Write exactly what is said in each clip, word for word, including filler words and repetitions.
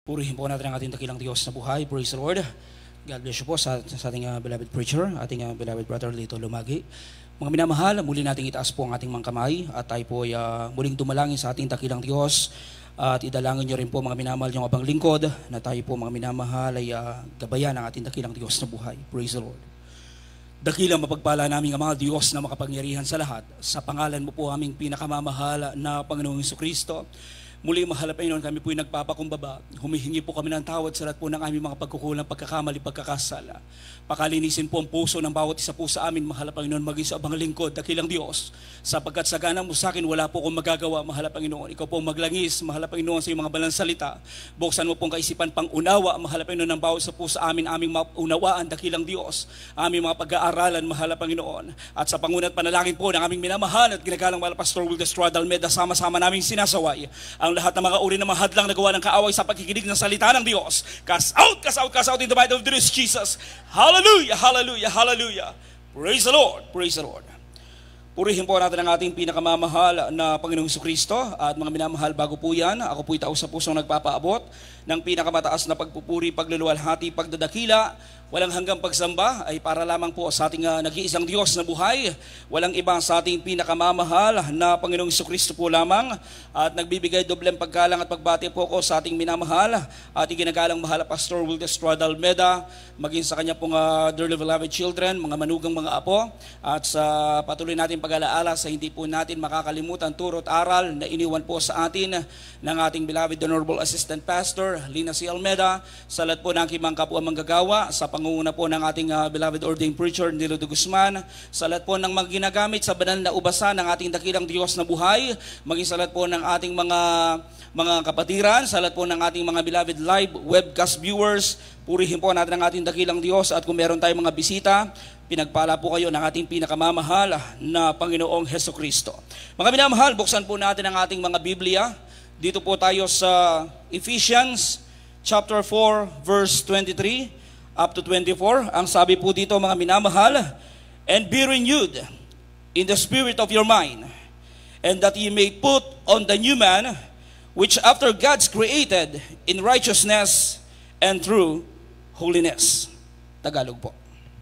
Purihin po natin ang ating dakilang Diyos na buhay. Praise the Lord. God bless you po sa, sa ating uh, beloved preacher, ating uh, beloved brother Lito Lumagi. Mga minamahal, muli nating itaas po ang ating mga kamay at tayo po ay uh, muling dumalangin sa ating dakilang Diyos. At idalangin nyo rin po mga minamahal yung abang lingkod na tayo po mga minamahal ay uh, gabayan ang ating dakilang Diyos na buhay. Praise the Lord. Dakilang mapagpala namin ang mga Diyos na makapangyarihan sa lahat. Sa pangalan mo po aming pinakamamahal na Panginoong Jesucristo. Muli mahal Panginoon, kami po ay nagpapakumbaba. Humihingi po kami ng tawad sa lahat po ng aming mga pagkukulang, pagkakamali, pagkakasala. Pakalinisin po ang puso ng bawat isa po sa amin, mahal Panginoon, maging sa abang lingkod, dakilang Diyos. Sapagkat sa gana mo sa akin, wala po akong magagawa, mahal Panginoon. Ikaw po maglangis, mahal Panginoon, sa iyong mga balang salita. Buksan mo pong kaisipan pang unawa, mahal Panginoon, ng bawat isa po sa amin, aming maunawaan, dakilang Diyos. Aming mga pag-aaralan, mahal Panginoon. At sa pangunat panalangin po ng aming minamahal at ginagalang mahal Pastor Will Destrada Almeda, sama-sama naming sinasaway ang lahat ng mga uri ng mga hadlang na gawa ng kaaway sa pagkikinig ng salita ng Diyos. Cast out, cast out, cast out in the might of Jesus. Hallelujah, hallelujah, hallelujah. Praise the Lord, praise the Lord. Purihin po natin ang ating pinakamamahal na Panginoong Jesucristo at mga minamahal, bago po yan, ako po'y tao sa pusong nagpapaabot ng pinakamataas na pagpupuri, pagluluwalhati, pagdadakila, walang hanggang pagsamba ay para lamang po sa ating uh, nag-iisang Diyos na buhay. Walang iba sa ating pinakamamahal na Panginoong Jesucristo po lamang. At nagbibigay dobleng paggalang at pagbati po ko sa ating minamahal at iginagalang mahal Pastor Will Destrada Almeda, maging sa kanya pong uh, dearly beloved children, mga manugang mga apo, at sa patuloy natin pag-alaala sa hindi po natin makakalimutan turot aral na iniwan po sa atin ng ating beloved Honorable Assistant Pastor Lina C. Almeda, sa lahat po ng aking mga kapwa manggagawa, sa pangunguna po ng ating uh, beloved ordained preacher Nilo de Guzman, sa lahat po ng mga ginagamit sa banal na ubasan ng ating dakilang Diyos na buhay, maging sa lahat po ng ating mga mga kapatiran, sa lahat po ng ating mga beloved live webcast viewers. Purihin po natin ang ating dakilang Diyos at kung meron tayong mga bisita, pinagpala po kayo ng ating pinakamamahal na Panginoong Hesukristo. Mga minamahal, buksan po natin ang ating mga Biblia. Dito po tayo sa Ephesians chapter four verse twenty-three up to twenty-four. Ang sabi po dito mga minamahal, and be renewed in the spirit of your mind, and that ye may put on the new man, which after God's created in righteousness and true holiness. Tagalog po.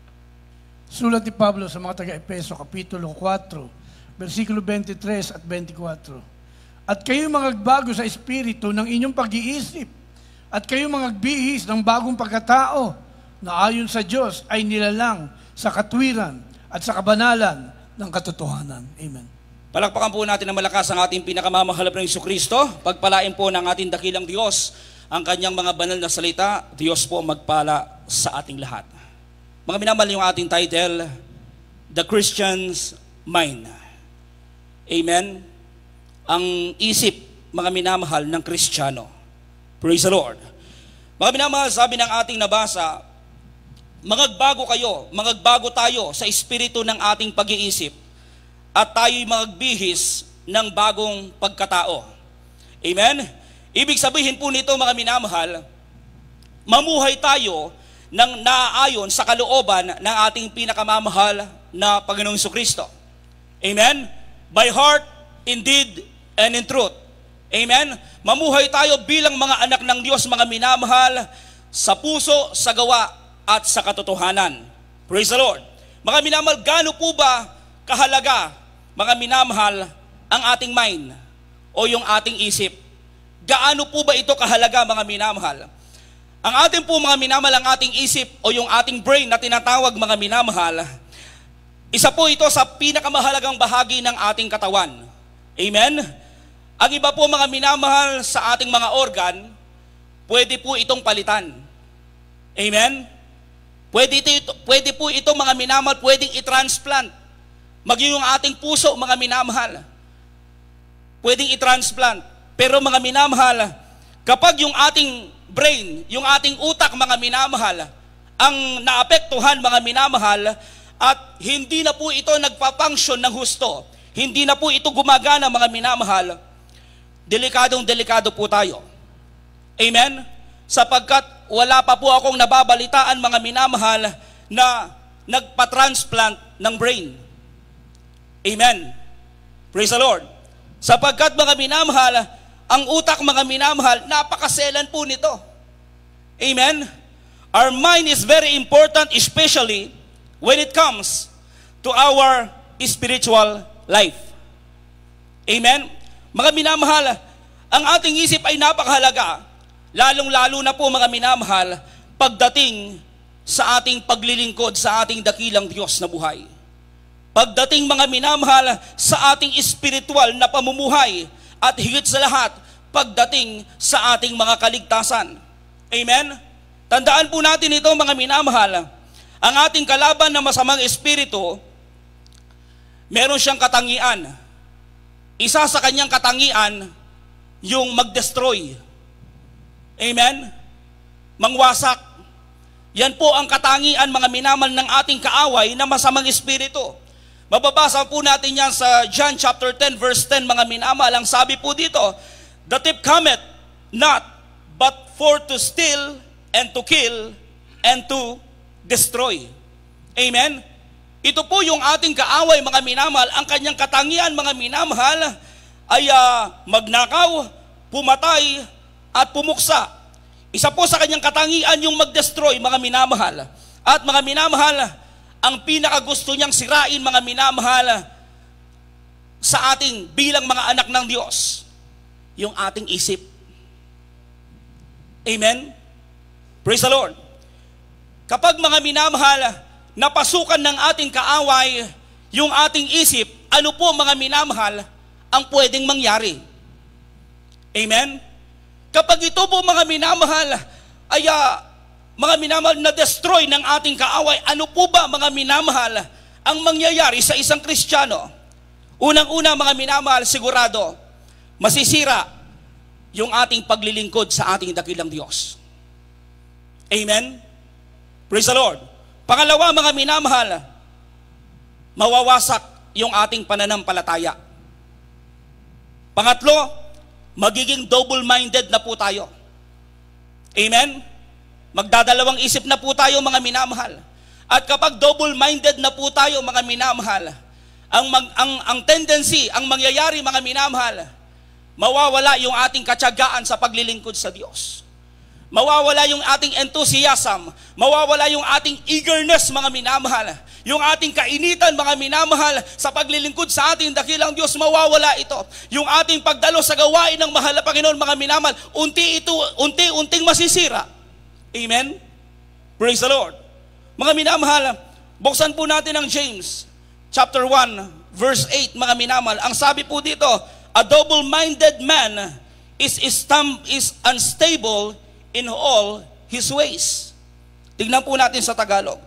Sulat ni Pablo sa mga taga-Epeso, Kapitulo four, versikulo twenty-three at twenty-four. At kayo magbago sa espiritu ng inyong pag-iisip, at kayo magbihis ng bagong pagkatao, na ayon sa Diyos ay nilalang sa katwiran at sa kabanalan ng katotohanan. Amen. Palakpakan po natin ng malakas ang ating pinakamamahal na Jesucristo. Pagpalain po ng ating dakilang Diyos ang kanyang mga banal na salita. Diyos po magpala sa ating lahat. Mga minamahal, yung ating title, The Christian's Mind. Amen. Ang isip, mga minamahal, ng Kristiyano. Praise the Lord. Mga minamahal, sabi ng ating nabasa, magbago kayo, magbago tayo sa espiritu ng ating pag-iisip at tayo'y magbihis ng bagong pagkatao. Amen? Ibig sabihin po nito mga minamahal, mamuhay tayo ng naaayon sa kalooban ng ating pinakamamahal na Panginoong Jesucristo. Amen? By heart, in deed, and in truth. Amen? Mamuhay tayo bilang mga anak ng Diyos, mga minamahal, sa puso, sa gawa, at sa katotohanan. Praise the Lord. Mga minamahal, gaano po ba kahalaga, mga minamahal, ang ating mind o yung ating isip? Gaano po ba ito kahalaga, mga minamahal? Ang ating po mga minamahal, ang ating isip o yung ating brain na tinatawag mga minamahal, isa po ito sa pinakamahalagang bahagi ng ating katawan. Amen? Ang iba po mga minamahal sa ating mga organ, pwede po itong palitan. Amen? Pwede, ito, pwede po ito mga minamahal, pwedeng i-transplant. Maging yung ating puso mga minamahal, pwedeng i-transplant. Pero mga minamahal, kapag yung ating brain, yung ating utak mga minamahal, ang naapektuhan mga minamahal, at hindi na po ito nagpa-function ng husto, hindi na po ito gumagana mga minamahal, delikadong delikado po tayo. Amen? Sapagkat wala pa po akong nababalitaan mga minamahal na nagpa-transplant ng brain. Amen? Praise the Lord. Sapagkat mga minamahal, ang utak mga minamahal, napakaselan po nito. Amen? Our mind is very important, especially when it comes to our spiritual life. Amen? Mga minamahal, ang ating isip ay napakahalaga, lalong-lalo na po mga minamahal, pagdating sa ating paglilingkod sa ating dakilang Diyos na buhay. Pagdating mga minamahal sa ating espiritual na pamumuhay at higit sa lahat, pagdating sa ating mga kaligtasan. Amen? Tandaan po natin ito mga minamahal, ang ating kalaban na masamang espiritu, meron siyang katangian. Isa sa kanyang katangian, yung mag-destroy. Amen? Mangwasak. Yan po ang katangian mga minamahal ng ating kaaway na masamang espiritu. Mababasa po natin yan sa John chapter ten verse ten mga minamahal. Ang sabi po dito, the thief cometh not but for to steal and to kill and to destroy. Amen? Ito po yung ating kaaway mga minamahal. Ang kanyang katangian mga minamahal ay uh, magnakaw, pumatay at pumuksa. Isa po sa kanyang katangian yung mag-destroy mga minamahal. At mga minamahal, ang pinakagusto niyang sirain mga minamahal sa ating bilang mga anak ng Diyos, yung ating isip. Amen? Praise the Lord. Kapag mga minamahal, napasukan ng ating kaaway yung ating isip, ano po mga minamahal ang pwedeng mangyari? Amen? Kapag ito po mga minamahal ay uh, mga minamahal na destroy ng ating kaaway, ano po ba mga minamahal ang mangyayari sa isang Kristiyano? Unang-una mga minamahal, sigurado, masisira yung ating paglilingkod sa ating dakilang Diyos. Amen? Praise the Lord. Pangalawa mga minamahal, mawawasak yung ating pananampalataya. Pangatlo, magiging double-minded na po tayo. Amen? Magdadalawang isip na po tayo mga minamahal. At kapag double-minded na po tayo mga minamahal, ang, mag, ang, ang tendency, ang mangyayari mga minamahal, mawawala yung ating katyagaan sa paglilingkod sa Diyos. Mawawala yung ating enthusiasm, mawawala yung ating eagerness mga minamahal, yung ating kainitan mga minamahal sa paglilingkod sa ating dakilang Diyos, mawawala ito. Yung ating pagdalo sa gawain ng mahal na Panginoon mga minamahal, unti ito, unti-unting masisira. Amen? Praise the Lord. Mga minamahal, buksan po natin ang James chapter one verse eight mga minamahal. Ang sabi po dito, a double-minded man is, is, is unstable in all his ways. Tignan po natin sa Tagalog.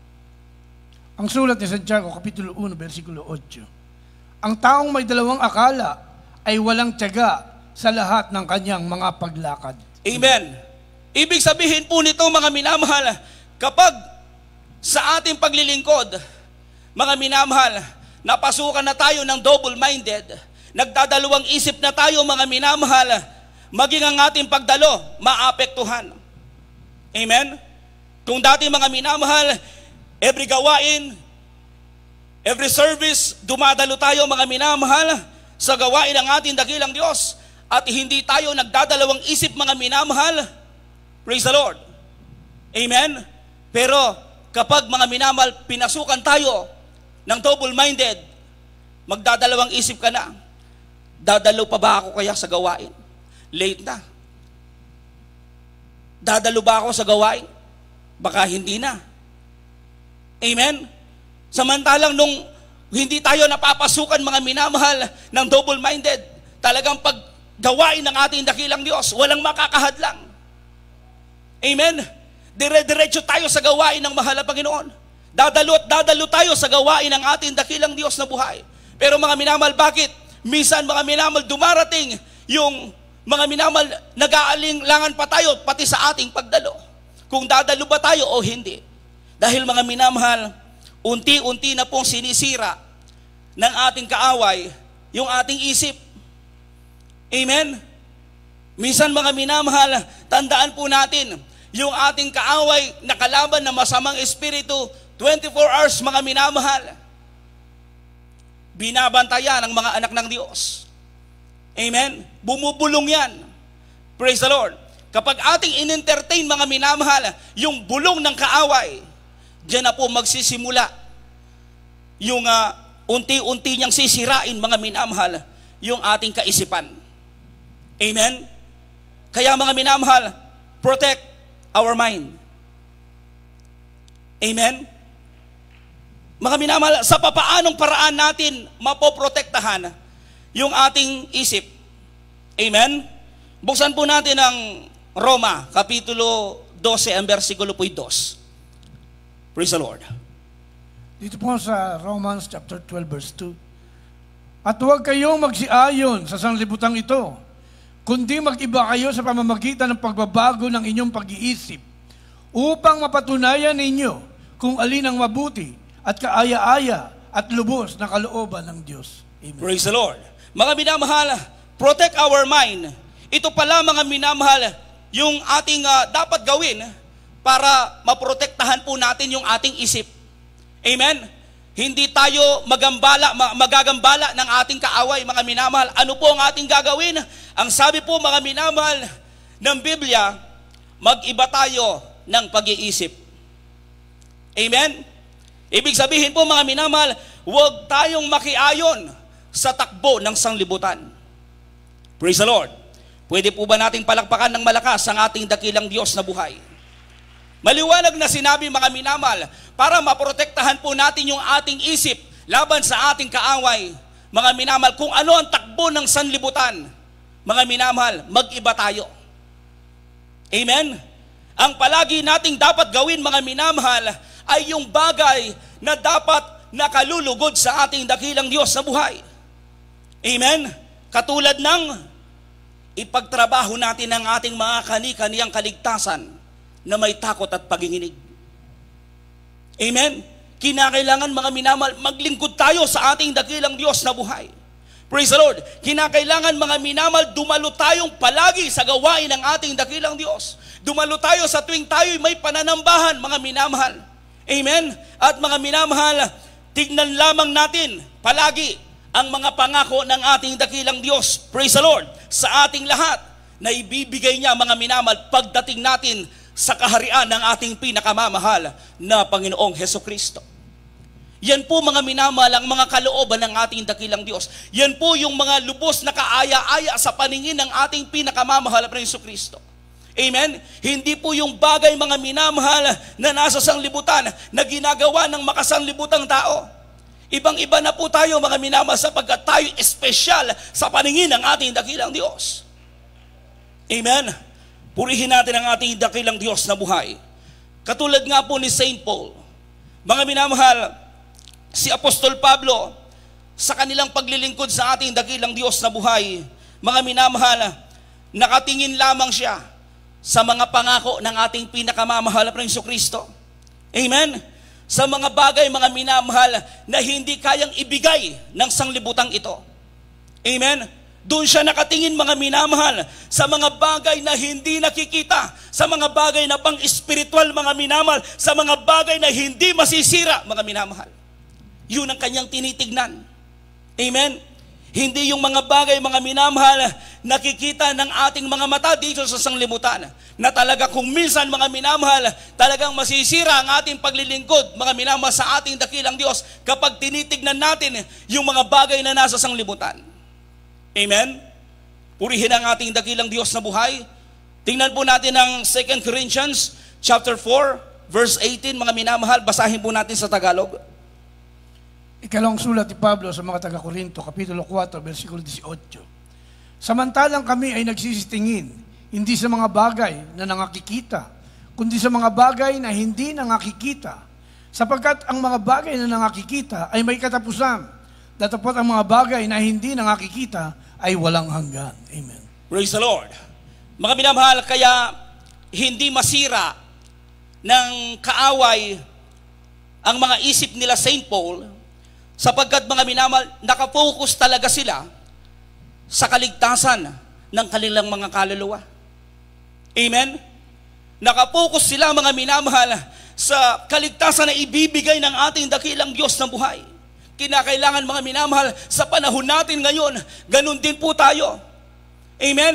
Ang sulat ni Santiago, Kapitulo one, versikulo eight. Ang taong may dalawang akala ay walang tiyaga sa lahat ng kanyang mga paglakad. Amen. Ibig sabihin po nito mga minamahal, kapag sa ating paglilingkod, mga minamahal, napasukan na tayo ng double-minded, nagdadalawang isip na tayo mga minamahal, maging ang ating pagdalo, maapektuhan. Amen? Kung dati mga minamahal, every gawain, every service, dumadalo tayo mga minamahal sa gawain ng ating dakilang Diyos at hindi tayo nagdadalawang isip mga minamahal. Praise the Lord. Amen? Pero kapag mga minamahal, pinasukan tayo ng double-minded, magdadalawang isip ka na, dadalo pa ba ako kaya sa gawain? Late na. Dadalo ba ako sa gawain? Baka hindi na. Amen? Samantalang nung hindi tayo napapasukan mga minamahal ng double-minded, talagang paggawain ng ating dakilang Diyos, walang makakahadlang. Amen? Dire-diretso tayo sa gawain ng mahal na Panginoon. Dadalo at dadalo tayo sa gawain ng ating dakilang Diyos na buhay. Pero mga minamahal, bakit? Minsan mga minamahal, dumarating yung mga minamahal, nag-aalinlangan pa tayo pati sa ating pagdalo. Kung dadalo ba tayo o hindi. Dahil mga minamahal, unti-unti na pong sinisira ng ating kaaway yung ating isip. Amen? Minsan mga minamahal, tandaan po natin, yung ating kaaway na kalaban na masamang espiritu, twenty-four hours mga minamahal, binabantayan ng mga anak ng Diyos. Amen? Bumubulong yan. Praise the Lord. kapag ating in-entertain mga minamahal, yung bulong ng kaaway, diyan na po magsisimula yung uh, unti-unti niyang sisirain mga minamahal, yung ating kaisipan. Amen? Kaya mga minamahal, protect our mind. Amen? Mga minamahal, sa papaanong paraan natin mapoprotektahan yung ating isip? Amen? Buksan po natin ang Roma, Kapitulo twelve, ang versikulo po two. Praise the Lord. Dito po sa Romans chapter twelve, verse two. At huwag kayong magsiayon sa sanglibutang ito, kundi mag-iba kayo sa pamamagitan ng pagbabago ng inyong pag-iisip, upang mapatunayan ninyo kung alin ang mabuti at kaaya-aya at lubos na kalooban ng Diyos. Amen. Praise the Lord. Mga minamahal, protect our mind. Ito pala mga minamahal, yung ating uh, dapat gawin para maprotektahan po natin yung ating isip. Amen? Hindi tayo magambala, magagambala ng ating kaaway, mga minamahal. Ano po ang ating gagawin? Ang sabi po mga minamahal ng Biblia, mag-iba tayo ng pag-iisip. Amen? Ibig sabihin po mga minamahal, huwag tayong makiayon sa takbo ng sanglibutan. Praise the Lord. Pwede po ba nating palakpakan ng malakas ang ating dakilang Diyos na buhay? Maliwanag na sinabi mga minamahal, para maprotektahan po natin yung ating isip laban sa ating kaaway. Mga minamahal, kung ano ang takbo ng sanlibutan, mga minamahal, mag-iba tayo. Amen? Ang palagi nating dapat gawin mga minamahal ay yung bagay na dapat nakalulugod sa ating dakilang Diyos na buhay. Amen? Katulad ng ipagtrabaho natin ang ating mga kani-kaniyang kaligtasan na may takot at paginginig. Amen? Kinakailangan mga minamahal, maglingkod tayo sa ating dakilang Diyos na buhay. Praise the Lord. Kinakailangan mga minamahal, dumalo tayong palagi sa gawain ng ating dakilang Diyos. Dumalo tayo sa tuwing tayo'y may pananambahan, mga minamahal. Amen? At mga minamahal, tignan lamang natin palagi ang mga pangako ng ating dakilang Diyos. Praise the Lord. Sa ating lahat na ibibigay niya mga minamahal pagdating natin sa kaharian ng ating pinakamamahal na Panginoong Hesukristo. Yan po mga minamahal ang mga kalooban ng ating dakilang Diyos. Yan po yung mga lubos na kaaya-aya sa paningin ng ating pinakamamahal na Hesukristo. Amen? Hindi po yung bagay mga minamahal na nasa sanglibutan na ginagawa ng makasanglibutang tao. Ibang-iba na po tayo mga minamahal sapagkat tayo espesyal sa paningin ng ating dakilang Diyos. Amen? Purihin natin ang ating dakilang Diyos na buhay. Katulad nga po ni Saint Paul. Mga minamahal, si Apostol Pablo, sa kanilang paglilingkod sa ating dakilang Diyos na buhay, mga minamahal, nakatingin lamang siya sa mga pangako ng ating pinakamamahal na Hesukristo. Amen? Sa mga bagay, mga minamahal, na hindi kayang ibigay ng sanglibutang ito. Amen? Doon siya nakatingin mga minamahal sa mga bagay na hindi nakikita, sa mga bagay na pang-espiritual mga minamahal, sa mga bagay na hindi masisira mga minamahal. Yun ang kanyang tinitignan. Amen? Hindi yung mga bagay mga minamahal nakikita ng ating mga mata dito sa sanglibutan, na talaga kung minsan mga minamahal, talagang masisira ang ating paglilingkod mga minamahal sa ating dakilang Diyos kapag tinitignan natin yung mga bagay na nasa sanglibutan. Amen? Purihin ang ating dakilang Diyos na buhay. Tingnan po natin ang Second Corinthians chapter four, verse eighteen, mga minamahal, basahin po natin sa Tagalog. Ikalawang sulat ni Pablo sa mga taga-Korinto, Kapitulo four, versikulo eighteen. Samantalang kami ay nagsisitingin, hindi sa mga bagay na nangakikita, kundi sa mga bagay na hindi nangakikita. Sapagkat ang mga bagay na nangakikita ay may katapusan, datapot ang mga bagay na hindi nangakikita ay walang hanggan. Amen. Praise the Lord. Mga minamahal, kaya hindi masira ng kaaway ang mga isip nila Saint Paul, sapagkat mga minamahal, nakafocus talaga sila sa kaligtasan ng kanilang mga kaluluwa. Amen? Nakafocus sila mga minamahal sa kaligtasan na ibibigay ng ating dakilang Diyos na buhay. Kinakailangan mga minamahal sa panahon natin ngayon, ganun din po tayo. Amen?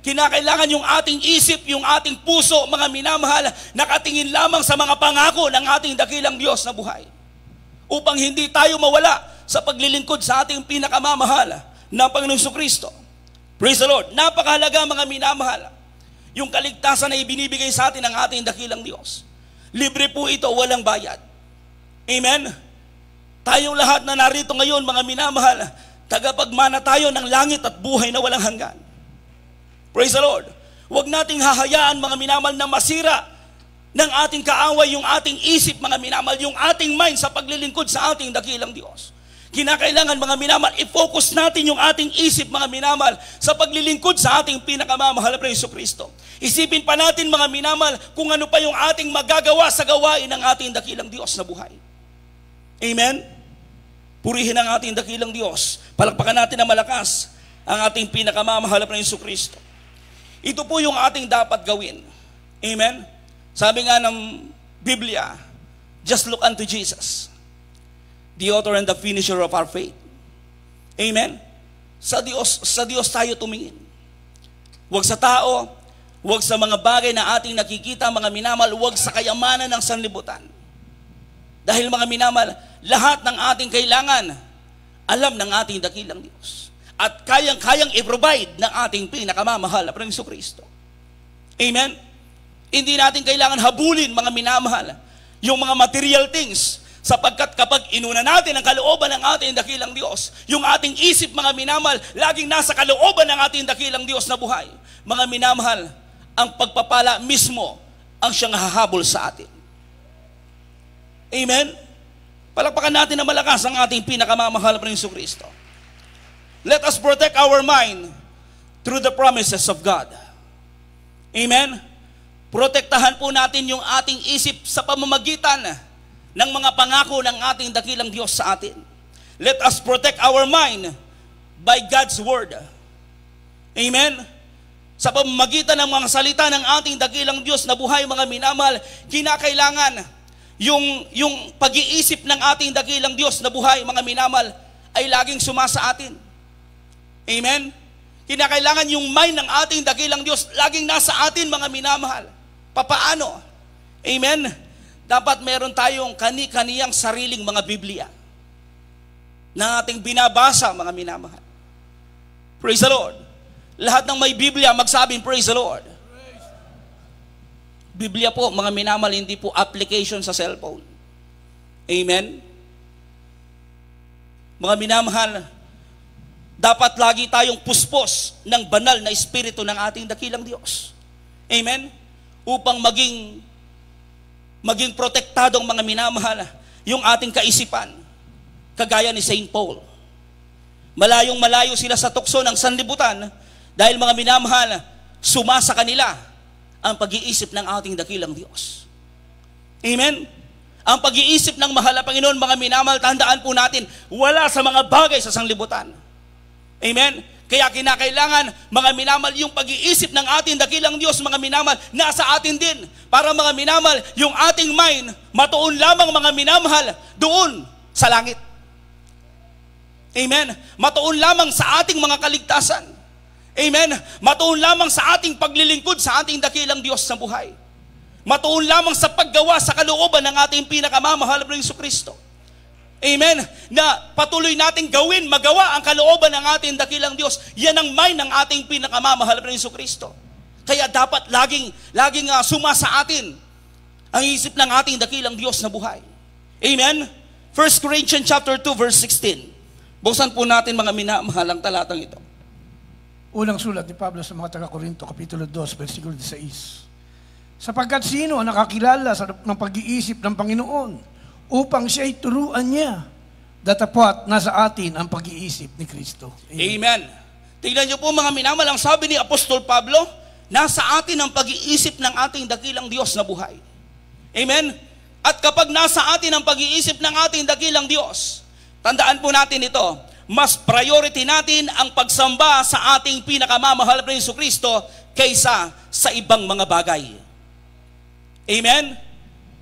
Kinakailangan yung ating isip, yung ating puso, mga minamahal, nakatingin lamang sa mga pangako ng ating dakilang Diyos na buhay. Upang hindi tayo mawala sa paglilingkod sa ating pinakamamahal na Panginoong Kristo. Praise the Lord. Napakahalaga mga minamahal. Yung kaligtasan na ibinibigay sa atin ng ating dakilang Diyos. Libre po ito, walang bayad. Amen? Tayong lahat na narito ngayon, mga minamahal, tagapagmana tayo ng langit at buhay na walang hanggan. Praise the Lord. Huwag nating hahayaan mga minamahal na masira ng ating kaaway yung ating isip mga minamahal, yung ating mind sa paglilingkod sa ating dakilang Diyos. Kinakailangan mga minamahal, i-focus natin yung ating isip mga minamahal sa paglilingkod sa ating pinakamamahal na Hesus Kristo. Isipin pa natin mga minamahal kung ano pa yung ating magagawa sa gawain ng ating dakilang Diyos na buhay. Amen? Purihin ang ating dakilang Diyos. Palakpakan natin na malakas ang ating pinakamamahal na Hesus Kristo. Ito po yung ating dapat gawin. Amen? Sabi nga ng Biblia, just look unto Jesus, the author and the finisher of our faith. Amen? Sa Diyos, sa Diyos tayo tumingin. Huwag sa tao, huwag sa mga bagay na ating nakikita, mga minamahal, huwag sa kayamanan ng sanlibutan. Dahil mga minamahal, lahat ng ating kailangan, alam ng ating dakilang Diyos. At kayang-kayang i-provide ng ating pinakamamahal na Panginoong Kristo. Amen? Hindi natin kailangan habulin, mga minamahal, yung mga material things, sapagkat kapag inuna natin ang kalooban ng ating dakilang Diyos, yung ating isip, mga minamahal, laging nasa kalooban ng ating dakilang Diyos na buhay. Mga minamahal, ang pagpapala mismo ang siyang hahabol sa atin. Amen? Palakpakan natin na malakas ang ating pinakamamahal na Panginoong Kristo. Let us protect our mind through the promises of God. Amen? Protektahan po natin yung ating isip sa pamamagitan ng mga pangako ng ating dakilang Diyos sa atin. Let us protect our mind by God's Word. Amen? Sa pamamagitan ng mga salita ng ating dakilang Diyos na buhay, mga minamahal, kinakailangan yung, yung pag-iisip ng ating dakilang Diyos na buhay, mga minamahal, ay laging sumasa atin. Amen? Kinakailangan yung mind ng ating dakilang Diyos laging nasa atin, mga minamahal. Papaano? Amen? Dapat meron tayong kani-kaniyang sariling mga Biblia na ating binabasa, mga minamahal. Praise the Lord. Lahat ng may Biblia, magsabing praise the Lord. Biblia po, mga minamahal, hindi po application sa cellphone. Amen? Mga minamahal, dapat lagi tayong puspos ng banal na espiritu ng ating dakilang Diyos. Amen? Upang maging maging protektadong mga minamahal yung ating kaisipan. Kagaya ni Saint Paul. Malayong malayo sila sa tukso ng sanlibutan dahil mga minamahal, sumasa kanila ang pag-iisip ng ating dakilang Diyos. Amen? Ang pag-iisip ng mahal na Panginoon, mga minamahal, tandaan po natin, wala sa mga bagay sa sanlibutan. Amen? Kaya kinakailangan, mga minamahal, yung pag-iisip ng ating dakilang Diyos, mga minamahal, nasa atin din. Para mga minamahal, yung ating mind, matuon lamang, mga minamahal, doon sa langit. Amen? Matuon lamang sa ating mga kaligtasan. Amen? Matuon lamang sa ating paglilingkod sa ating dakilang Diyos sa buhay. Matuon lamang sa paggawa sa kalooban ng ating pinakamamahal na Hesus Kristo. Amen? Na patuloy nating gawin, magawa ang kalooban ng ating dakilang Diyos. Yan ang mind ng ating pinakamamahal na Hesus Kristo. Kaya dapat laging, laging uh, sumasa atin ang isip ng ating dakilang Diyos na buhay. Amen? First Corinthians chapter two verse sixteen. Buksan po natin, mga minamahal, ang talatang ito. Unang sulat ni Pablo sa mga taga-Korinto, Kapitulo two, versikulo sixteen. Sapagkat sino ang nakakilala sa, ng pag-iisip ng Panginoon upang siya'y turuan niya, datapwat nasa atin ang pag-iisip ni Kristo. Amen. Amen. Tingnan niyo po, mga minamahal, ang sabi ni Apostol Pablo, nasa atin ang pag-iisip ng ating dakilang Diyos na buhay. Amen? At kapag nasa atin ang pag-iisip ng ating dakilang Diyos, tandaan po natin ito, mas priority natin ang pagsamba sa ating pinakamamahal na Hesus Kristo kaysa sa ibang mga bagay. Amen?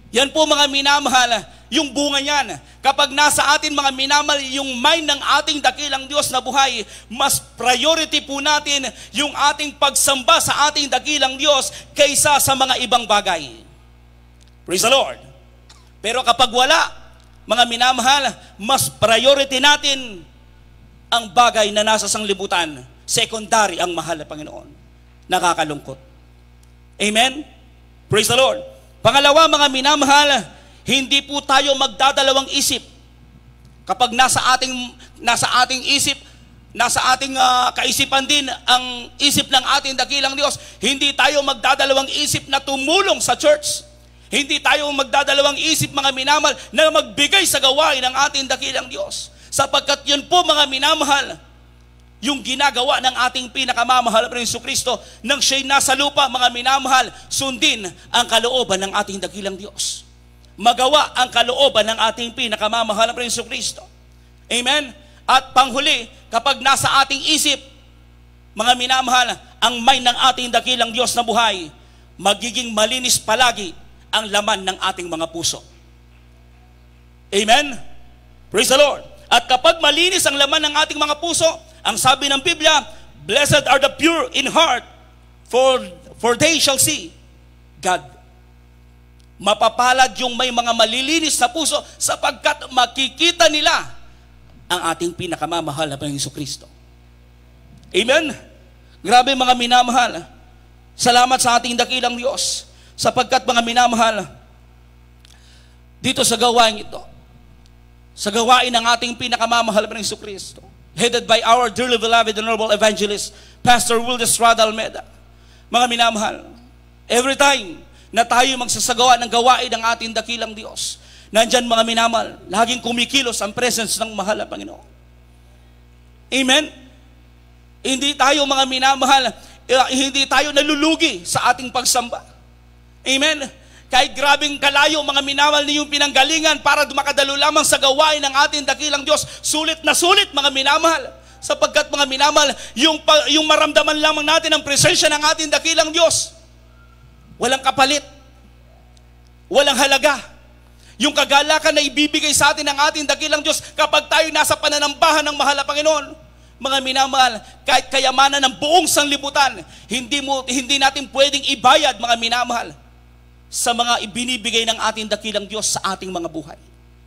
Yan po mga minamahal, yung bunga niyan. Kapag nasa atin mga minamahal, yung mind ng ating dakilang Diyos na buhay, mas priority po natin yung ating pagsamba sa ating dakilang Diyos kaysa sa mga ibang bagay. Praise the Lord. Pero kapag wala, mga minamahal, mas priority natin ang bagay na nasa sanglibutan. Secondary ang mahal na Panginoon. Nakakalungkot. Amen? Praise the Lord. Pangalawa, mga minamahal, hindi po tayo magdadalawang isip. Kapag nasa ating nasa ating isip, nasa ating uh, kaisipan din ang isip ng ating dakilang Diyos, hindi tayo magdadalawang isip na tumulong sa church. Hindi tayo magdadalawang isip, mga minamahal, na magbigay sa gawain ng ating dakilang Diyos. Sapagkat yun po, mga minamahal, yung ginagawa ng ating pinakamamahal na Jesucristo nang siya'y nasa lupa, mga minamahal, sundin ang kalooban ng ating dakilang Diyos. Magawa ang kalooban ng ating pinakamamahal na Jesucristo. Amen? At panghuli, kapag nasa ating isip, mga minamahal, ang mind ng ating dakilang Diyos na buhay, magiging malinis palagi ang laman ng ating mga puso. Amen? Praise the Lord. At kapag malinis ang laman ng ating mga puso, ang sabi ng Biblia, blessed are the pure in heart, for, for they shall see God. Mapapalad yung may mga malilinis na puso sapagkat makikita nila ang ating pinakamamahal na Panginoong Jesucristo. Amen? Grabe mga minamahal. Salamat sa ating dakilang Diyos sapagkat mga minamahal, dito sa gawain ito, sa gawain ng ating pinakamamahal na Panginoong Jesucristo, headed by our dearly beloved and honorable evangelist, Pastor Wilde Estrada Almeida. Mga minamahal, every time na tayo magsasagawa ng gawain ng ating dakilang Diyos, nandyan mga minamahal, laging kumikilos ang presence ng mahal na Panginoon. Amen? Hindi tayo mga minamahal, hindi tayo nalulugi sa ating pagsamba. Amen? Kahit grabing kalayo, mga minamahal, na yung pinanggalingan para dumakadalo lamang sa gawain ng ating dakilang Diyos, sulit na sulit, mga minamahal. Sapagkat mga minamahal, yung, yung maramdaman lamang natin ang presensya ng ating dakilang Diyos, walang kapalit, walang halaga. Yung kagalakan na ibibigay sa atin ng ating dakilang Diyos kapag tayo nasa pananambahan ng mahal na Panginoon, mga minamahal, kahit kayamanan ng buong sanlibutan, hindi, mo, hindi natin pwedeng ibayad, mga minamahal, sa mga ibinibigay ng ating dakilang Diyos sa ating mga buhay.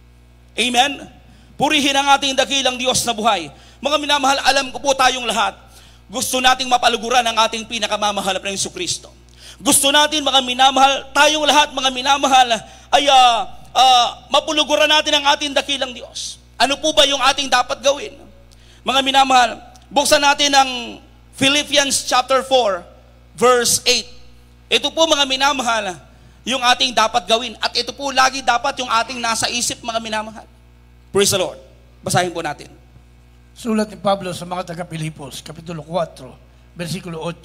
Amen? Purihin ang ating dakilang Diyos na buhay. Mga minamahal, alam ko po tayong lahat, gusto nating mapaluguran ang ating pinakamamahal na Jesucristo. Gusto natin, mga minamahal, tayong lahat, mga minamahal, ay uh, uh, mapuluguran natin ang ating dakilang Diyos. Ano po ba yung ating dapat gawin? Mga minamahal, buksan natin ang Philippians chapter four, verse eight. Ito po, mga minamahal, yung ating dapat gawin. At ito po lagi dapat yung ating nasa isip, mga minamahal. Praise the Lord. Basahin po natin. Sulat ni Pablo sa mga taga-Pilipos, Kapitulo four, versikulo eight.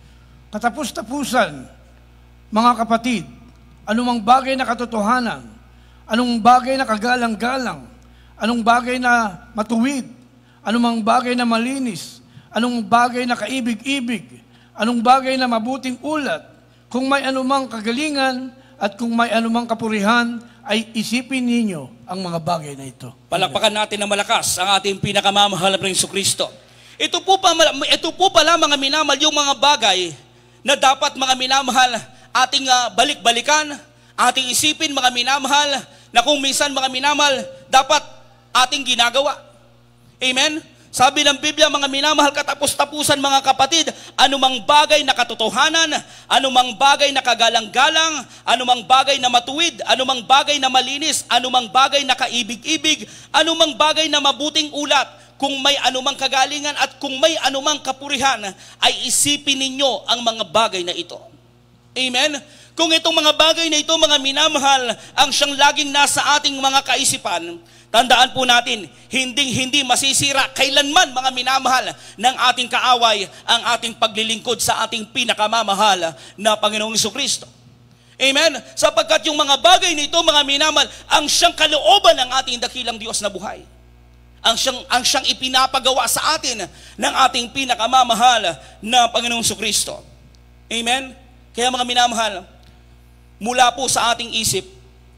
Katapus-tapusan, mga kapatid, anumang bagay na katotohanan, anong bagay na kagalang-galang, anong bagay na matuwid, anumang bagay na malinis, anong bagay na kaibig-ibig, anong bagay na mabuting ulat, kung may anumang kagalingan at kung may anumang kapurihan, ay isipin ninyo ang mga bagay na ito. Palakpakan natin ng malakas ang ating pinakamamahal na Jesucristo. Ito po, pa, ito po pala, mga minamahal, yung mga bagay na dapat, mga minamahal, ating uh, balik-balikan, ating isipin, mga minamahal, na kung minsan, mga minamahal, dapat ating ginagawa. Amen? Sabi ng Biblia, mga minamahal, katapos-tapusan, mga kapatid, anumang bagay na katotohanan, anumang bagay na kagalang-galang, anumang bagay na matuwid, anumang bagay na malinis, anumang bagay na kaibig-ibig, anumang bagay na mabuting ulat, kung may anumang kagalingan at kung may anumang kapurihan, ay isipin ninyo ang mga bagay na ito. Amen? Kung itong mga bagay na ito, mga minamahal, ang siyang laging nasa ating mga kaisipan, tandaan po natin, hindi hindi masisira kailanman, mga minamahal, ng ating kaaway ang ating paglilingkod sa ating pinakamamahal na Panginoong Jesucristo. Amen? Sapagkat yung mga bagay nito, mga minamahal, ang siyang kalooban ng ating dakilang Diyos na buhay. Ang siyang, ang siyang ipinapagawa sa atin ng ating pinakamamahal na Panginoong Jesucristo. Amen? Kaya mga minamahal, mula po sa ating isip,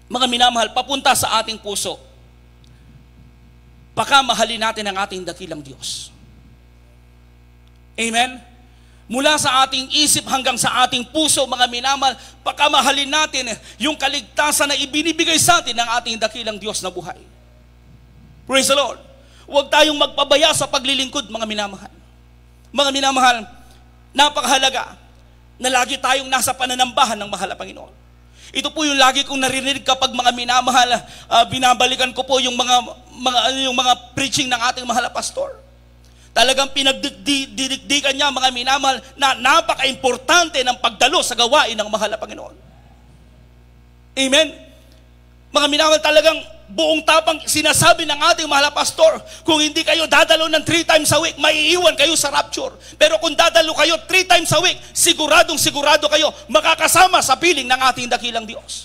mga minamahal, papunta sa ating puso. Pakamahalin natin ang ating dakilang Diyos. Amen? Mula sa ating isip hanggang sa ating puso, mga minamahal, pakamahalin natin yung kaligtasan na ibinibigay sa atin ng ating dakilang Diyos na buhay. Praise the Lord. Huwag tayong magpabaya sa paglilingkod, mga minamahal. Mga minamahal, napakahalaga na lagi tayong nasa pananambahan ng mahal na Panginoon. Ito po yung lagi kong naririnig kapag mga minamahal, uh, binabalikan ko po yung mga, mga, yung mga preaching ng ating mahal na pastor. Talagang pinagdidikdikan niya, mga minamahal, na napaka-importante ng pagdalo sa gawain ng mahal na Panginoon. Amen? Mga minamahal, talagang buong tapang sinasabi ng ating mahal na pastor, kung hindi kayo dadalo ng three times a week, maiiwan kayo sa rapture. Pero kung dadalo kayo three times a week, siguradong sigurado kayo makakasama sa piling ng ating dakilang Diyos.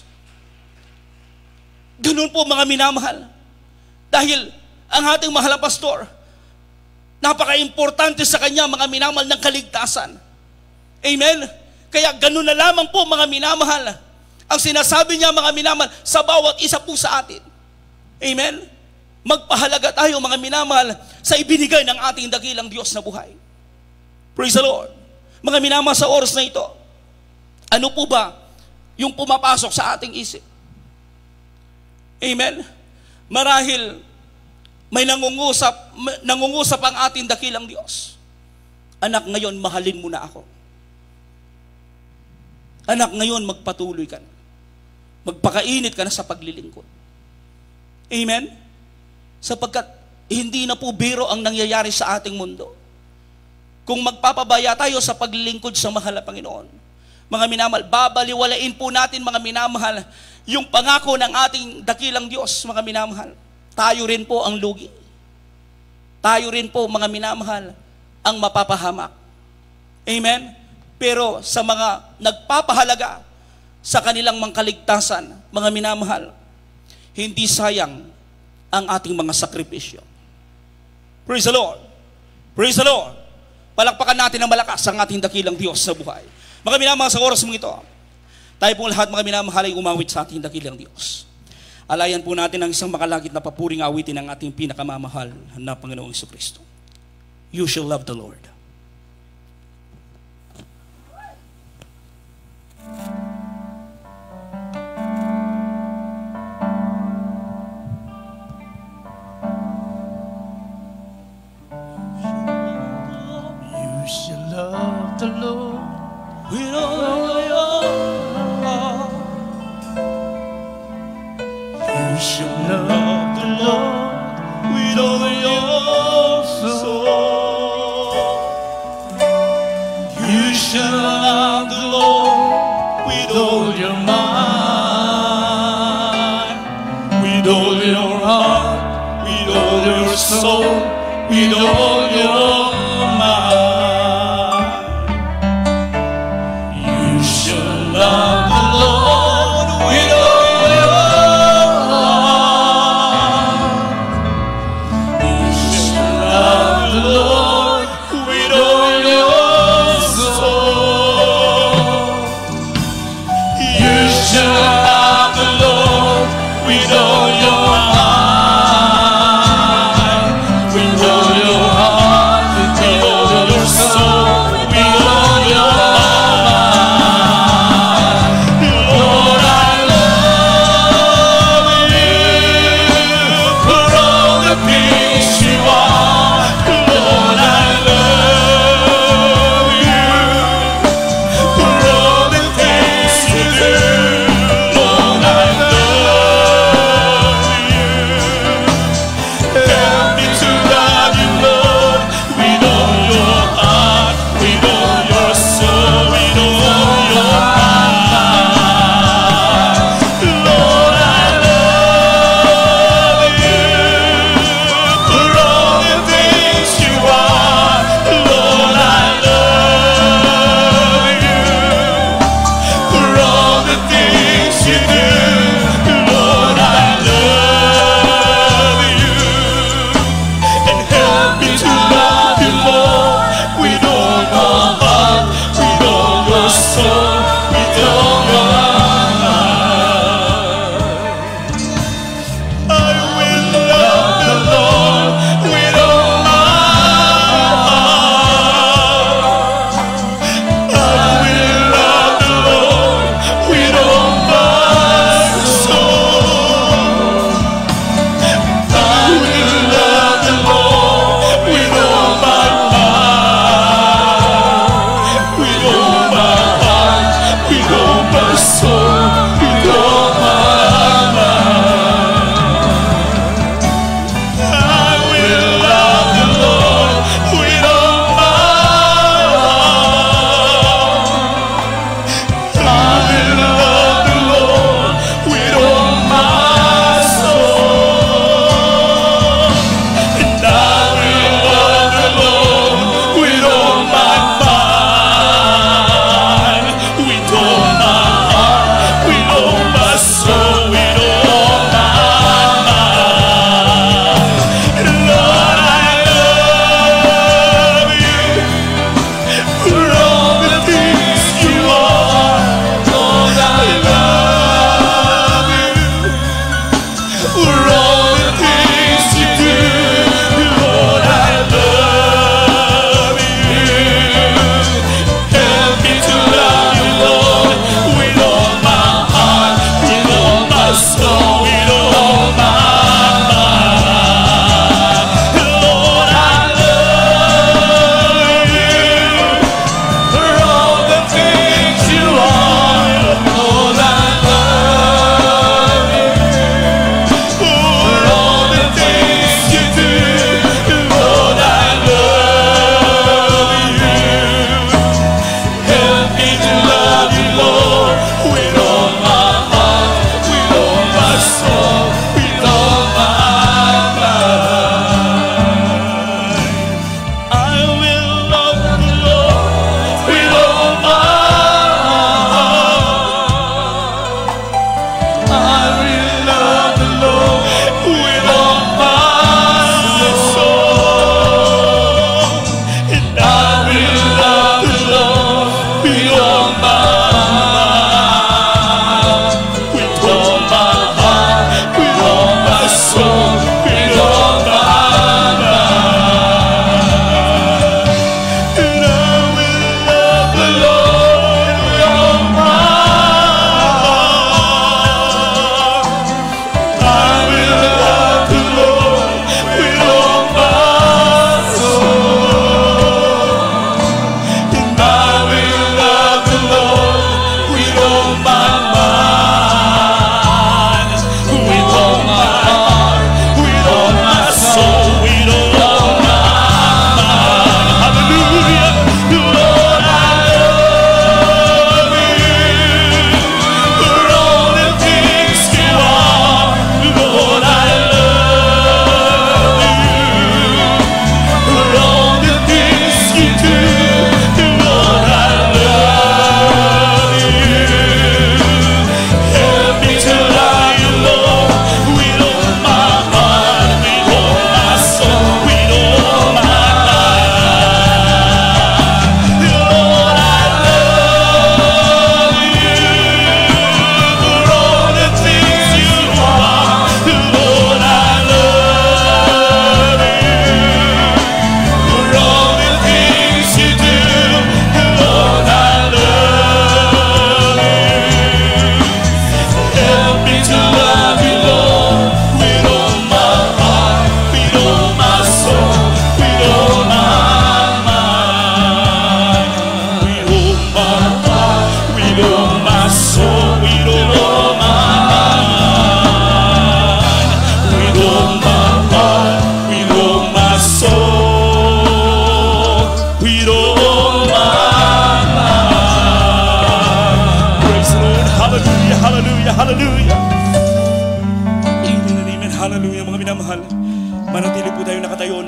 Ganun po, mga minamahal. Dahil ang ating mahal na pastor, napaka-importante sa kanya, mga minamahal, ng kaligtasan. Amen? Kaya ganun na lamang po, mga minamahal, ang sinasabi niya, mga minamahal, sa bawat isa po sa atin. Amen? Magpahalaga tayo, mga minamahal, sa ibinigay ng ating dakilang Diyos na buhay. Praise the Lord. Mga minamahal, sa oras na ito, ano po ba yung pumapasok sa ating isip? Amen? Marahil, may nangungusap, nangungusap ang ating dakilang Diyos. Anak, ngayon, mahalin mo na ako. Anak, ngayon, magpatuloy ka na. Magpakainit ka na sa paglilingkod. Amen? Sapagkat hindi na po biro ang nangyayari sa ating mundo. Kung magpapabaya tayo sa paglilingkod sa mahal na Panginoon, mga minamahal, babaliwalain po natin, mga minamahal, yung pangako ng ating dakilang Diyos, mga minamahal. Tayo rin po ang lugi. Tayo rin po, mga minamahal, ang mapapahamak. Amen? Pero sa mga nagpapahalaga sa kanilang mga kaligtasan, mga minamahal, hindi sayang ang ating mga sakripisyo. Praise the Lord. Praise the Lord. Palakpakan natin ng malakas ang ating dakilang Diyos sa buhay. Mga minamahal, sa oras mong ito, tayo pong lahat, mga minamahal, ay umawit sa ating dakilang Diyos. Alayan po natin ang isang makalagit na papuring awitin ng ating pinakamamahal na Panginoong Jesucristo. You shall love the Lord. You shall love the Lord with all your heart. You shall love the Lord with all your soul. You shall love the Lord with all your mind, with all your heart, with all your soul, with all your mind. You shall love the Lord with all your heart. You shall love the Lord with all your soul. You shall love the Lord with all your mind, with all your heart, with all your soul, with all your mind. Lord, I love you for all the things you are. Lord, I love you for all the things you do.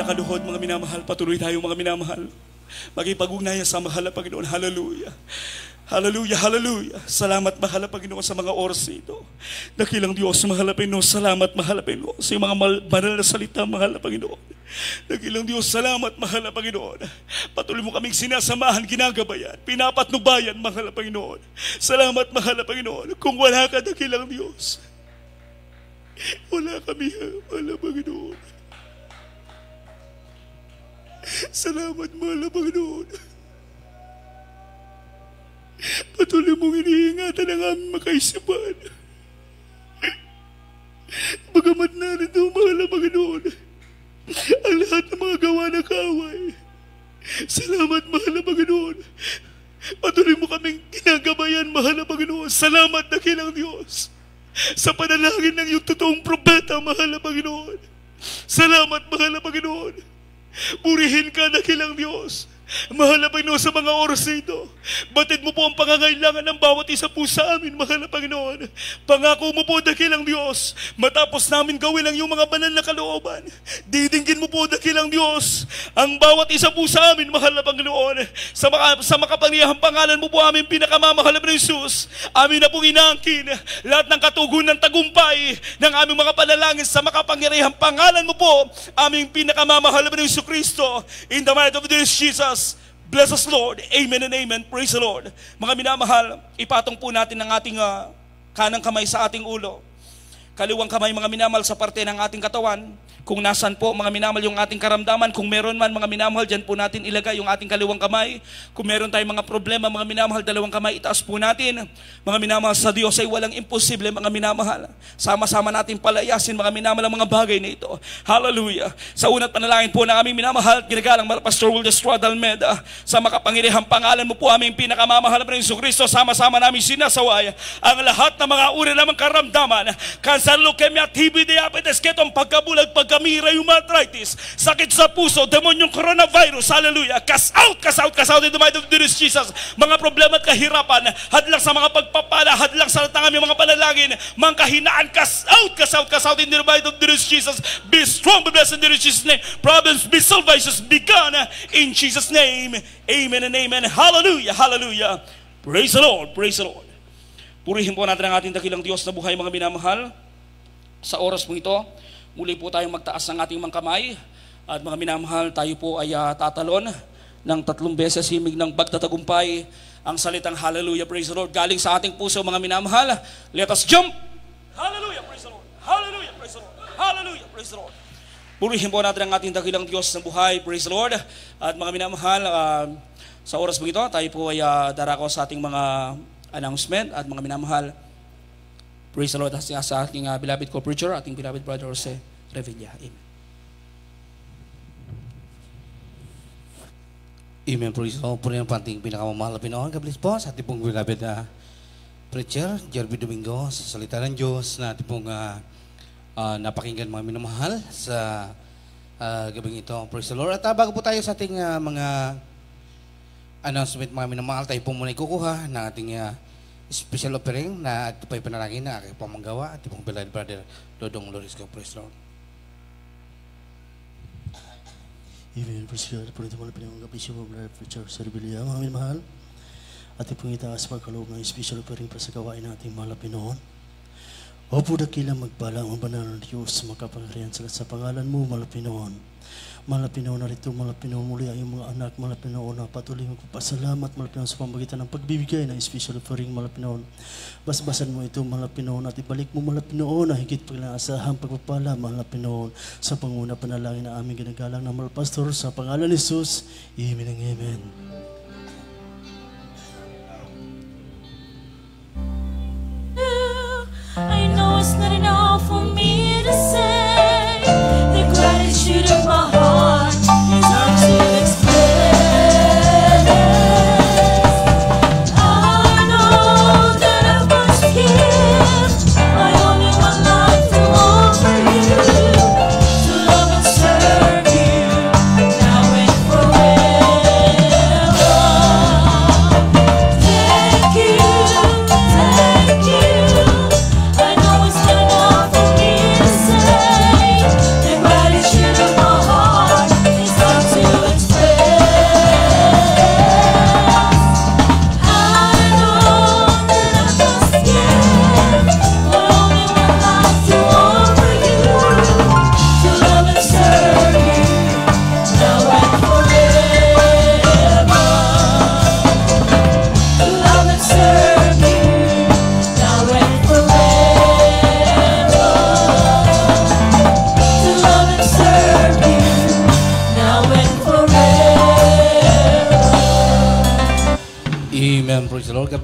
nakaluhod, mga minamahal, patuloy tayo mga minamahal. Magipag-ugnayan sa mahal na Panginoon. Hallelujah. Hallelujah, hallelujah. Salamat mahal na Panginoon sa mga oras ito. Dakilang Diyos, mahal na Panginoon. Salamat mahal na Panginoon sa mga banal na salita, mahal na Panginoon. Dakilang Diyos, salamat mahal na Panginoon. Patuloy mo kaming sinasamahan, ginagabayan, pinapatnubayan, mahal na Panginoon. Salamat mahal na Panginoon. Kung wala ka, dakilang Diyos, wala kami, mahal na Panginoon. Salamat mahal na Panginoon. Patuloy mong iniingatan ang aming makaisipan. Bagamat narito, mahal na Panginoon, ang lahat ng mga gawa na kaway. Salamat, mahal na Panginoon. Patuloy mo kaming ginagabayan, mahal na Panginoon. Salamat, dakilang Diyos, sa panalangin ng iyong totoong propeta, mahal na Panginoon. Salamat, mahal na Panginoon. Purihin ka, dakilang Diyos. Mahal na Panginoon, sa mga oras na ito, batid mo po ang pangangailangan ng bawat isa po sa amin, mahal na Panginoon. Pangako mo po, dakilang Diyos, matapos namin gawin ang iyong mga banal na kalooban, didinggin mo po, dakilang Diyos, ang bawat isa po sa amin, mahal na Panginoon. Sa, maka, sa makapangyarihang pangalan mo po amin, pinakamamahal na Jesus, amin na pong inaangkin lahat ng katugon ng tagumpay ng aming mga panalangin sa makapangyarihang pangalan mo po, aming pinakamamahal na Jesus Kristo. In the mighty of Jesus, bless us, Lord. Amen and amen. Praise the Lord. Mga minamahal, ipatong po natin ang ating uh, kanang kamay sa ating ulo. Kaliwang kamay, mga minamahal, sa parte ng ating katawan. Kung nasan po, mga minamahal, yung ating karamdaman. Kung meron man, mga minamahal, dyan po natin ilagay yung ating kaliwang kamay. Kung meron tayong mga problema, mga minamahal, dalawang kamay, itaas po natin. Mga minamahal, sa Diyos ay walang imposible, mga minamahal. Sama-sama natin palayasin, mga minamahal, ang mga bagay na ito. Hallelujah. Sa unat panalangin po ng aming minamahal, ginagalang Pastor Wilde Almeda, sa makapangyarihang pangalan mo po aming pinakamamahal na Hesus Kristo, sama-sama namin sinasaway ang lahat ng mga uri ng karamdaman. Cancer, leukemia, T B, diabetes, ketong pagkabulag, pagkamira, arthritis, sakit sa puso, demonyong coronavirus, hallelujah, cast out, cast out, cast out in the mighty of Jesus. Mga problema at kahirapan, hadlang sa mga pagpapala, hadlang sa lahat ng aming mga panalangin, mga kahinaan, cast out, cast out, cast out in the mighty of Jesus. Be strong, be blessed in the Jesus' name. Problems be solved, vices be gone in Jesus' name. Amen and amen. Hallelujah, hallelujah. Praise the Lord, praise the Lord. Purihin po natin ang ating dakilang Diyos na buhay, mga minamahal. Sa oras po ito, muli po tayong magtaas ng ating mga kamay. At mga minamahal, tayo po ay uh, tatalon ng tatlong beses himig ng pagtatagumpay ang salitang hallelujah, praise the Lord, galing sa ating puso, mga minamahal. Let us jump. Hallelujah, praise the Lord. Hallelujah, praise the Lord. Hallelujah, praise the Lord. Purihin po natin ang ating dakilang Diyos na buhay, praise the Lord. At mga minamahal, uh, sa oras po ito, tayo po ay uh, darako sa ating mga announcement. At mga minamahal, praise the Lord, sa aking uh, beloved co-preacher, ating beloved brother Jose Revilla. Amen. Amen, praise the Lord. Purihin po ating pinakamamahal na Pinoon. God bless po sa ating pong beloved uh, preacher, Jervy Domingo, sa salita ng Diyos na ating pong uh, uh, napakinggan, mga minamahal, sa uh, gabing ito. Praise the Lord. At uh, bago po tayo sa ating uh, mga announcement, mga minamahal, tayo po muna ikukuha ng ating uh, special offering na ito pa'y panalangin na aking pamanggawa at ipong beloved brother Dodong Lorisco. Praise the Lord. Amen. Praise God. Puro ito mga pinanggapis yung mga preacher sa Rebilla, mga minamahal. At ipong itaas pagkaloob ng special offering pa sa gawain nating mahal na Pinoon. O po dakilang magpalang ang banal ng Diyos, makapangyarihan sa pangalan mo, mahal na Pinoon. Mahal na Pinoon, narito mahal na Pinoon, muli ang mga anak, mahal na Pinoon, na patuloy magpapasalamat, mahal na Pinoon, sa pamagitan ng pagbibigay ng special offering, mahal na Pinoon. Basbasan mo ito, mahal na Pinoon, at ibalik mo, mahal na Pinoon, na higit paglangasahang pagpapala, mahal na Pinoon, sa panguna panalangin na aming ginagalang ng mahal pastor, sa pangalan ni Jesus. Amen and amen. I know it's not enough for me to say the gratitude of my heart is hard to express. I know that I must give my only one life to offer you, to love and serve you now and forever. Thank you, thank you. I know it's not enough for me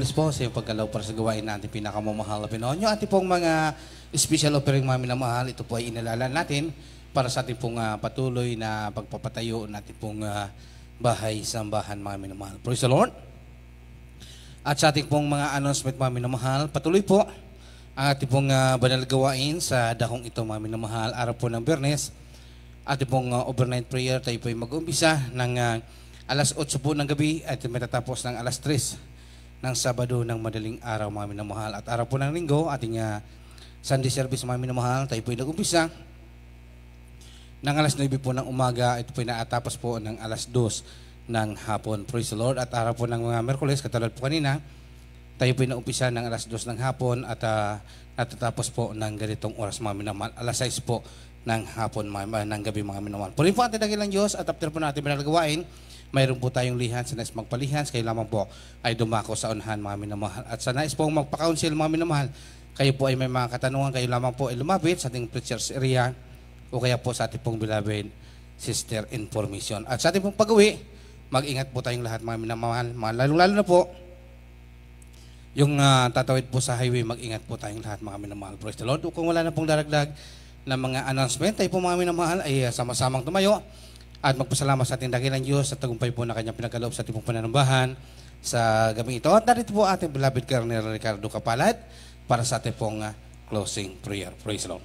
bless po sa iyong pagkalaw para sa gawain natin pinakamamahal na Pinoon. Yung ating pong mga special offering mga minamahal, ito po ay inalala natin para sa ating pong uh, patuloy na pagpapatayo natin pong uh, bahay sambahan mga minamahal. Praise the Lord. At sa ating pong mga announcement mga minamahal, patuloy po ang ating pong uh, banal gawain sa dakong ito mga minamahal. Araw po ng Biyernes, ating pong uh, overnight prayer, tayo po ay mag-umpisa ng uh, alas otso po ng gabi at matatapos ng alas tres ng Sabado ng madaling araw mga minamahal. At araw po ng Linggo, ating uh, Sunday service mga minamahal, tayo po ay nag-umpisa ng alas nuwebe po ng umaga, ito po ay naatapos po ng alas dos ng hapon. Praise the Lord. At araw po ng mga Merkules, katulad po kanina, tayo po ay naumpisa ng alas dos ng hapon at uh, natatapos po ng ganitong oras mga minamahal, alas sais po ng hapon mga, ng gabi mga minamahal. Puri po ating dakilang Diyos at after po natin pinalagawain, mayroon po tayong lihan. Sa nais magpalihans, kayo lamang po ay dumako sa unahan mga minamahal. At sa nais po magpa-counsel mga minamahal, kayo po ay may mga katanungan, kayo lamang po ay lumapit sa ating preacher's area o kaya po sa ating pong beloved sister information. At sa ating pong pag-uwi, mag-ingat po tayong lahat mga minamahal, mga lalong-lalo na po yung uh, tatawid po sa highway, mag-ingat po tayong lahat mga minamahal. Praise the Lord. O kung wala na pong daragdag na mga announcement, tayo po mga minamahal ay uh, sama-samang tumayo at magpasalamat sa ating dakilang Diyos at tagumpay po na kanyang pinagkaloob sa ating pong pananambahan sa gabi ito. At narito po ating beloved Colonel Ricardo Kapalat para sa ating pong uh, closing prayer. Praise the Lord.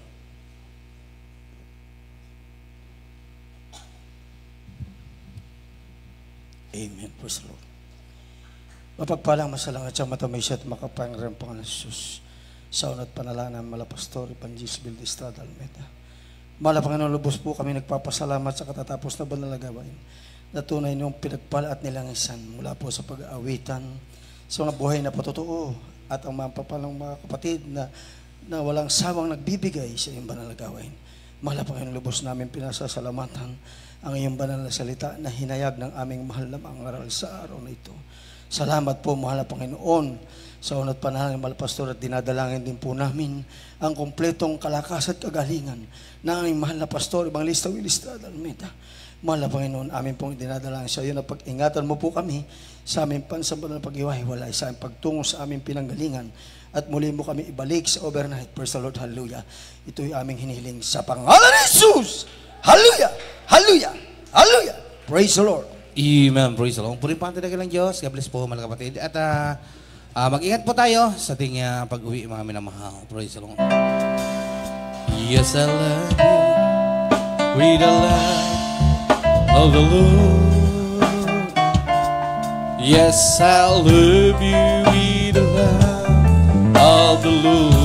Amen. Praise the Lord. Mapagpalang masalang at siyang matamay siya at makapangyarihan Panginoon Jesus. Sa unat panalanan, Malapastor, Ephesians Build Estrada Almeda. Mahal na Panginoon, lubos po kami nagpapasalamat sa katatapos na banal na gawain na tunay niyong pinagpala at nilangisan mula po sa pag-aawitan sa mga buhay na patotoo at ang mga papalang mga kapatid na, na walang sawang nagbibigay sa iyong banal na gawain. Mahal na Panginoon, lubos namin pinasasalamatan ang iyong banal na salita na hinayag ng aming mahal na mga ngaral sa araw na ito. Salamat po, mahal na Panginoon, sa unat panahal ng Malapastor at dinadalangin din po namin ang kompletong kalakas at kagalingan ng aming mahal na Pastor, Evangelista Willis Almeda. Mahal na Panginoon, amin pong dinadalangin sa iyo na pag-ingatan mo po kami sa aming pansambalan na pag-iwahiwalay, sa aming pagtungo sa aming pinanggalingan at muli mo kami ibalik sa overnight. Praise the Lord, hallelujah. Ito'y aming hinihiling sa pangalan ni Jesus. Hallelujah! Hallelujah! Hallelujah! Praise the Lord! Amen. Praise the Lord. Puri po ang tinagilang Diyos. God bless po mga kapatid. At uh, uh, mag-ingat po tayo sa ating uh, pag-uwi mga minamahal. Praise the Lord. Yes, I love you with the light of the Lord. Yes, I love you with the light of the Lord.